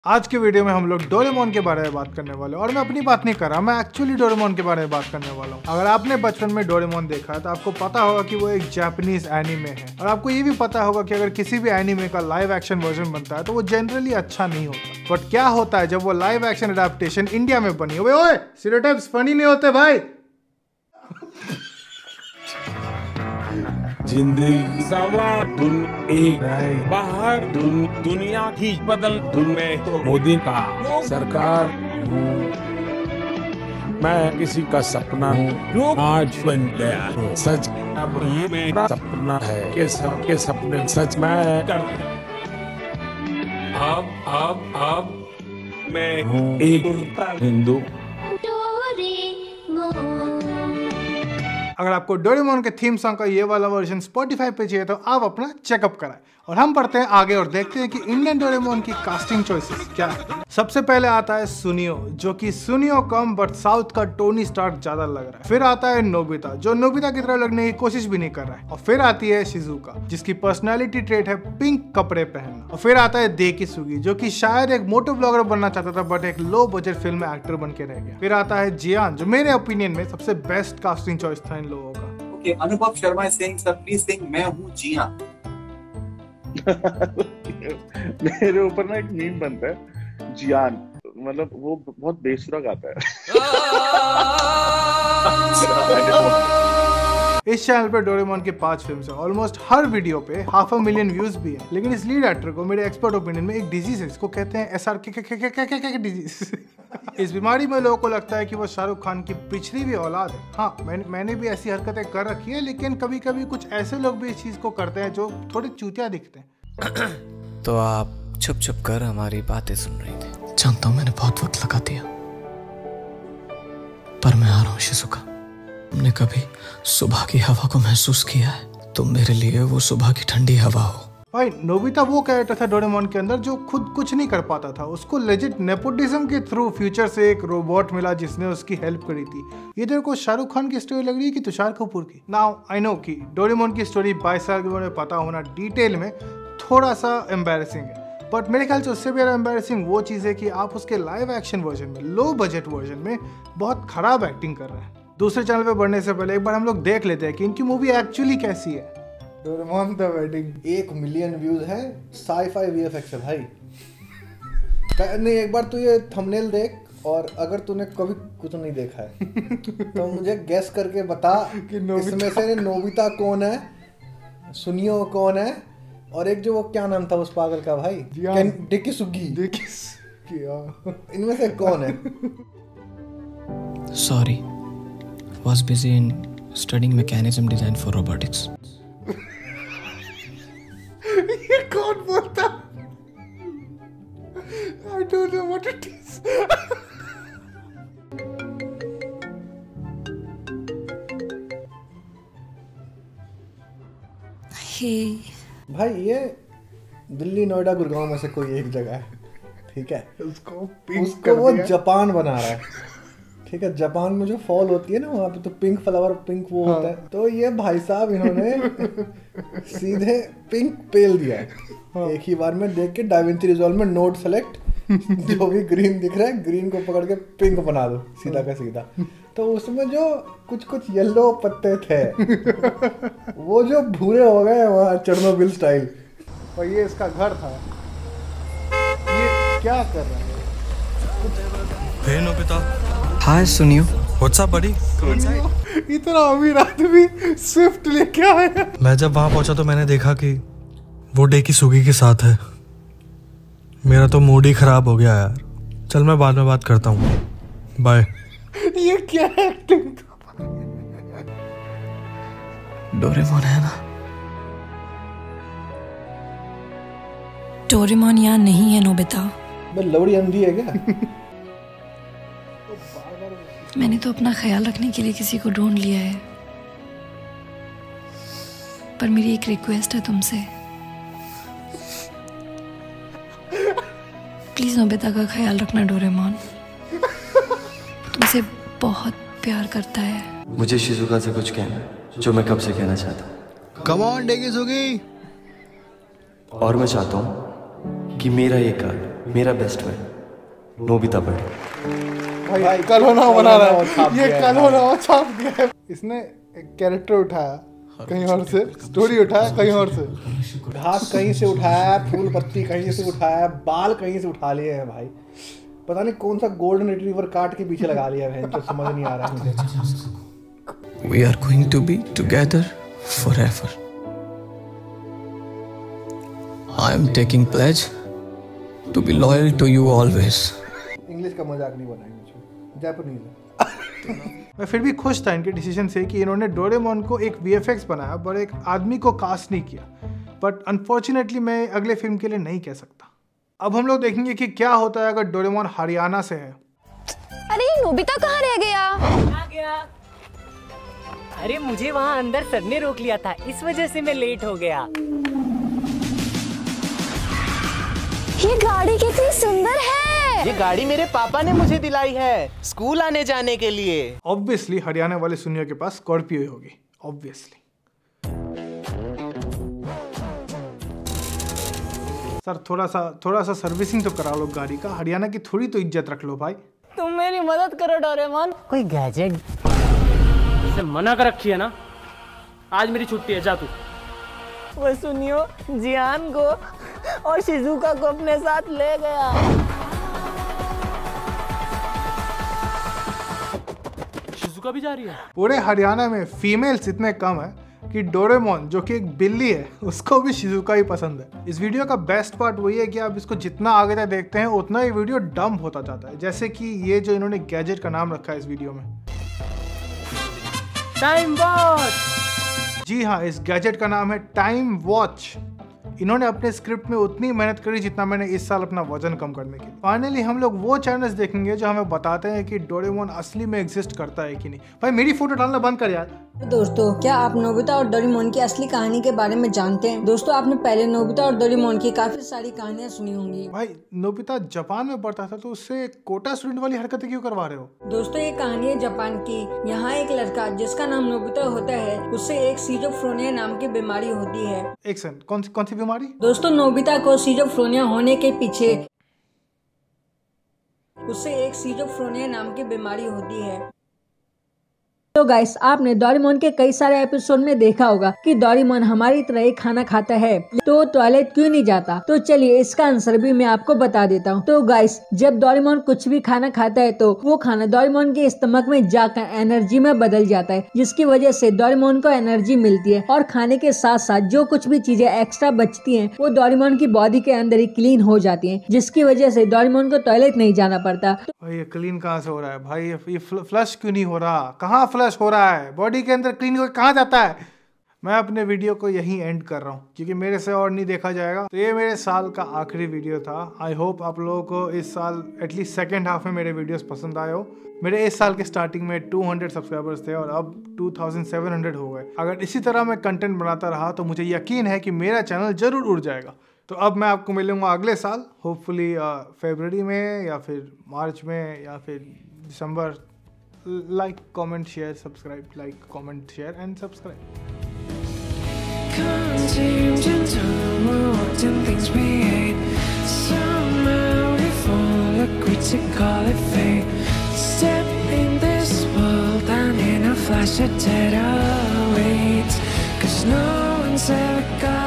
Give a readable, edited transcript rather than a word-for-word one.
आज के वीडियो में हम लोग डोरेमोन के बारे में बात करने वाले हैं और मैं अपनी बात नहीं कर रहा, मैं एक्चुअली डोरेमोन के बारे में बात करने वाला हूँ। अगर आपने बचपन में डोरेमोन देखा है तो आपको पता होगा कि वो एक जापानीज एनिमे है और आपको ये भी पता होगा कि अगर किसी भी एनिमे का लाइव एक्शन वर्जन बनता है तो वो जनरली अच्छा नहीं होता। बट क्या होता है जब वो लाइव एक्शन अडेप्टेशन इंडिया में बनी? ओए स्टीरियोटाइप्स फनी नहीं होते भाई। जिंदगी सवा धुन एक बाहर धुन दुनिया की बदल धुन में तो मोदी का सरकार मैं किसी का सपना हूँ आज बन गया सच। अब ये मेरा सपना है कि सबके सपने सच मैं कर। अब मैं हूँ एक हिंदू। अगर आपको डोरेमोन के थीम सॉन्ग का ये वाला वर्जन स्पॉटिफाई पे चाहिए तो आप अपना चेकअप कराएं और हम पढ़ते हैं आगे और देखते हैं कि इंडियन डोरेमोन की कास्टिंग चॉइसेस क्या है। सबसे पहले आता है सुनियो, जो कि सुनियो कम बट साउथ का टोनी स्टार्क ज्यादा लग रहा है। फिर आता है नोबिता, जो नोबिता की तरह लगने की कोशिश भी नहीं कर रहा है। और फिर आती है शिजुका, जिसकी पर्सनैलिटी ट्रेट है पिंक कपड़े पहनना। और फिर आता है देकिसुगी, जो कि शायद एक मोटो ब्लॉगर बनना चाहता था बट एक लो बजट फिल्म में एक्टर बन के रह गया। फिर आता है जियान, जो मेरे ओपिनियन में सबसे बेस्ट कास्टिंग चॉइस था इन लोगों का। Okay, अनुभव Sharma is saying, sir, please sing मैं हूँ जियान। मेरे ऊपर ना एक मीम बनता है जियान, मतलब वो बहुत बेसुरा गाता है। इस चैनल पे डोरेमोन की 5 फिल्म्स हैं। ऑलमोस्ट हर वीडियो पे 500,000 व्यूज भी है। लेकिन इस लीड एक्टर को मेरे एक्सपर्ट ओपिनियन में एक डिजीज है, इसको कहते हैं SRK डिजीज। इस बीमारी में लोगों को लगता है कि वो शाहरुख खान की पिछड़ी भी औलाद है। हाँ, मैंने भी ऐसी हरकतें कर रखी है, लेकिन कभी कभी कुछ ऐसे लोग भी इस चीज को करते हैं जो थोड़े चूतिया दिखते हैं। तो आप छुप छुप कर हमारी बातें सुन रही थी। जानता हूँ मैंने बहुत वक्त लगा दिया, पर मैं आ रहा हूँ शिजुका। तुमने कभी सुबह की हवा को महसूस किया है? तुम मेरे लिए वो सुबह की ठंडी हवा हो। भाई नोबिता वो कैरेक्टर था डोरेमोन के अंदर जो खुद कुछ नहीं कर पाता था। उसको लेजिट नेपोटिज्म के थ्रू फ्यूचर से एक रोबोट मिला जिसने उसकी हेल्प करी थी। ये तेरे को शाहरुख खान की स्टोरी लग रही है कि तुषार कपूर की? नाउ आई नो कि डोरेमोन की स्टोरी 22 साल की उम्र में पता होना डिटेल में थोड़ा सा एम्बैरेसिंग है, बट मेरे ख्याल से उससे भी ज़्यादा एम्बैरेसिंग वो चीज़ है कि आप उसके लाइव एक्शन वर्जन में, लो बजट वर्जन में बहुत खराब एक्टिंग कर रहे हैं। दूसरे चैनल पे बढ़ने से पहले एक बार हम लोग देख लेते हैं कि इनकी मूवी एक्चुअली कैसी है। Doraemon the wedding 1 million views है, साई-फाई वीएफएक्स है भाई। नहीं, एक बार तू ये थंबनेल देख और अगर तूने कभी कुछ नहीं देखा है तो मुझे गेस करके बता कि इसमें से नोबिता कौन है, सुनियो कौन है, और एक जो वो क्या नाम था उस पागल का भाई, देकिसुगी। इनमें से कौन है? Sorry, was busy in studying mechanism design for robotics. ये कौन बोलता? I don't know what it is. Hey. भाई ये दिल्ली, नोएडा, गुड़गांव में से कोई एक जगह है, ठीक है? उसको वो जापान बना रहा है, ठीक है? जापान में जो फॉल होती है ना वहाँ पे, तो पिंक फ्लावर, पिंक वो होता है। तो ये भाई साहब इन्होंने सीधे पिंक पेल दिया है। एक ही बार में देख के डाविंची रिजॉल्व में नोड सेलेक्ट, जो भी ग्रीन दिख रहा है ग्रीन को पकड़ के पिंक बना दो, सीधा का सीधा। तो उसमें जो कुछ येलो पत्ते थे वो जो भूरे हो गए वहाँ चेरनोबिल स्टाइल। और ये इसका घर था। ये क्या कर रहा है? हे Nobita. Hi Suneo. What's up buddy? इतना अमीर आदमी स्विफ्ट लेके आया। मैं जब वहां पहुंचा तो मैंने देखा कि वो देकिसुगी के साथ है। मेरा तो मूड ही खराब हो गया यार। चल मैं बाद में बात करता हूँ, बाय। ये क्या एक्टिंग? डोरेमोन है ना? डोरेमोन यहाँ नहीं है नोबिता। मैं लौड़ी अंधी है क्या? मैंने तो अपना ख्याल रखने के लिए किसी को ढूंढ लिया है, पर मेरी एक रिक्वेस्ट है तुमसे। प्लीज नोबिता का ख्याल रखना डोरेमोन, तुमसे बहुत प्यार करता है। मुझे शिजुका से कुछ कहना है जो मैं कब से कहना चाहता हूँ। Come on Dekisugi. और मैं चाहता हूँ कि मेरा ये कार्ड मेरा बेस्ट फ्रेंड नोबिता बर्थडे। भाई कल होना बना रहा है ये, कल होना छाप दिया है इसने। एक कैरेक्टर उठाया कहीं और से, स्टोरी उठाया कहीं और से, घास कहीं से उठाया, फूल पत्ती कहीं से उठाया, बाल कहीं से उठा लिए हैं भाई। पता नहीं कौन सा गोल्डन रिट्रीवर काट के पीछे लगा लिया है, जो समझ नहीं आ रहा है मुझे। We are going to be together forever. I am taking pledge to be loyal to you always. English का मजाक नहीं बनाएंगे, जापानीज है। मैं फिर भी खुश था इनके डिसीजन से कि इन्होंने डोरेमोन को एक VFX बनाया पर एक आदमी को कास्ट नहीं किया। बट अनफॉर्चुनेटली मैं अगले फिल्म के लिए नहीं कह सकता। अब हम लोग देखेंगे कि क्या होता है अगर डोरेमोन हरियाणा से है। अरे ये नोबिता कहाँ रह गया? आ गया। अरे मुझे वहाँ अंदर सर ने रोक लिया था, इस वजह से मैं लेट हो गया। ये गाड़ी कितनी सुंदर है। ये गाड़ी मेरे पापा ने मुझे दिलाई है स्कूल आने जाने के लिए। ऑब्वियसली हरियाणा वाले सुनियो के पास स्कॉर्पियो ही होगी, ऑब्वियसली। सर थोड़ा सा सर्विसिंग तो करा लो गाड़ी का, हरियाणा की थोड़ी तो इज्जत रख लो भाई। तुम मेरी मदद करो डोरेमोन, कोई गैजेट से मना कर रखी है ना। आज मेरी छुट्टी है, जा तू। वो सुनियो जियान को और शिजुका को अपने साथ ले गया। शिजुका भी जा रही है। पूरे हरियाणा में फीमेल्स इतने कम है कि डोरेमोन जो कि एक बिल्ली है उसको भी शिजुका ही पसंद है। इस वीडियो का बेस्ट पार्ट वही है कि आप इसको जितना आगे तक देखते हैं उतना ये वीडियो डम होता जाता है। जैसे कि ये जो इन्होंने गैजेट का नाम रखा है इस वीडियो में, टाइम वॉच। जी हाँ, इस गैजेट का नाम है टाइम वॉच। इन्होंने अपने स्क्रिप्ट में उतनी मेहनत करी जितना मैंने इस साल अपना वजन कम करने के लिए। फाइनली हम लोग वो चैनल्स देखेंगे जो हमें बताते हैं कि डोरेमोन असली में एग्जिस्ट करता है कि नहीं। भाई मेरी फोटो डालना बंद कर यार। दोस्तों, क्या आप नोबिता और डोरेमोन की असली कहानी के बारे में जानते हैं? दोस्तों, आपने पहले नोबिता और डोरेमोन की काफी सारी कहानियां सुनी होंगी। भाई नोबिता जापान में पढ़ता था तो उससे कोटा स्टूडेंट वाली हरकतें क्यों करवा रहे हो? दोस्तों, ये कहानी है जापान की। यहाँ एक लड़का जिसका नाम नोबिता होता है, उससे एक सीजोफ्रेनिया नाम की बीमारी होती है। एक सेकंड, कौन सी बीमारी? दोस्तों, नोबिता को सीजोफ्रेनिया होने के पीछे उससे एक सीजोफ्रेनिया नाम की बीमारी होती है। तो गाइस, आपने डोरेमोन के कई सारे एपिसोड में देखा होगा कि डोरेमोन हमारी तरह ही खाना खाता है, तो टॉयलेट क्यों नहीं जाता? तो चलिए इसका आंसर भी मैं आपको बता देता हूँ। तो गाइस, जब डोरेमोन कुछ भी खाना खाता है तो वो खाना डोरेमोन के स्टमक में जाकर एनर्जी में बदल जाता है, जिसकी वजह से डोरेमोन को एनर्जी मिलती है और खाने के साथ साथ जो कुछ भी चीजें एक्स्ट्रा बचती है वो डोरेमोन की बॉडी के अंदर ही क्लीन हो जाती है, जिसकी वजह से डोरेमोन को टॉयलेट नहीं जाना पड़ता। भाई ये क्लीन कहाँ से हो रहा है भाई? ये फ्लश क्यों नहीं हो रहा? कहाँ फ्लश हो रहा है? बॉडी के अंदर क्लीन होकर कहाँ जाता है? मैं अपने वीडियो को यहीं एंड कर रहा हूँ क्योंकि मेरे से और नहीं देखा जाएगा। तो ये मेरे साल का आखिरी वीडियो था। आई होप आप लोगों को इस साल एटलीस्ट सेकेंड हाफ में मेरे वीडियोस पसंद आए हो। मेरे इस साल के स्टार्टिंग में 200 सब्सक्राइबर्स थे और अब 2700 हो गए। अगर इसी तरह मैं कंटेंट बनाता रहा तो मुझे यकीन है कि मेरा चैनल जरूर उड़ जाएगा। तो अब मैं आपको मिलूंगा अगले साल, होपफुली फरवरी में या फिर मार्च में या फिर दिसंबर। Like, comment, share, subscribe, like, comment, share and subscribe. Flash of dead awaits, 'cause no one's ever got